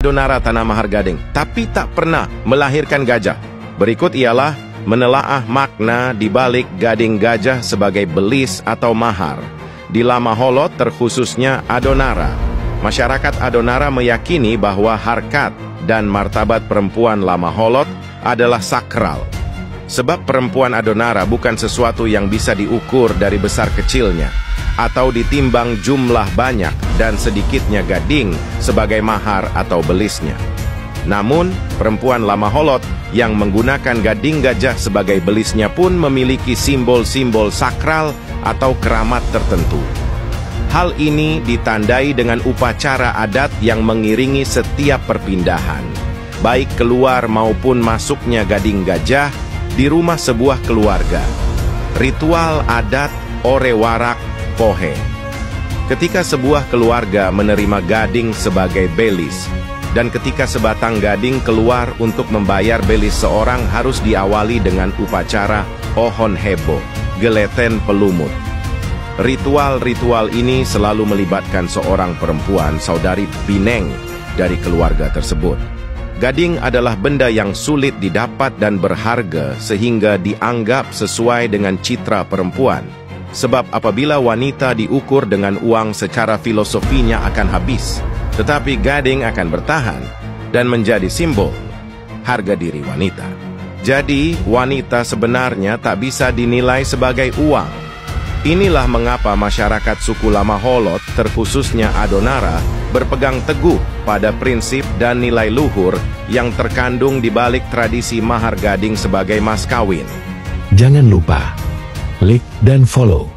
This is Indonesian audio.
Adonara tanah mahar gading, tapi tak pernah melahirkan gajah. Berikut ialah menelaah makna di balik gading gajah sebagai belis atau mahar. Di Lama Holot terkhususnya Adonara, masyarakat Adonara meyakini bahwa harkat dan martabat perempuan Lama Holot adalah sakral. Sebab perempuan Adonara bukan sesuatu yang bisa diukur dari besar kecilnya, atau ditimbang jumlah banyak dan sedikitnya gading sebagai mahar atau belisnya. Namun, perempuan Lama Holot yang menggunakan gading gajah sebagai belisnya pun memiliki simbol-simbol sakral atau keramat tertentu. Hal ini ditandai dengan upacara adat yang mengiringi setiap perpindahan, baik keluar maupun masuknya gading gajah di rumah sebuah keluarga. Ritual adat Ore Warak Pohe. Ketika sebuah keluarga menerima gading sebagai belis, dan ketika sebatang gading keluar untuk membayar belis seorang harus diawali dengan upacara Ohon Hebo, geleten pelumut. Ritual-ritual ini selalu melibatkan seorang perempuan, saudari Bineng, dari keluarga tersebut. Gading adalah benda yang sulit didapat dan berharga sehingga dianggap sesuai dengan citra perempuan. Sebab apabila wanita diukur dengan uang secara filosofinya akan habis, tetapi gading akan bertahan dan menjadi simbol harga diri wanita. Jadi, wanita sebenarnya tak bisa dinilai sebagai uang. Inilah mengapa masyarakat suku Lama Holot, terkhususnya Adonara, berpegang teguh pada prinsip dan nilai luhur yang terkandung di balik tradisi mahar gading sebagai mas kawin. Jangan lupa like dan follow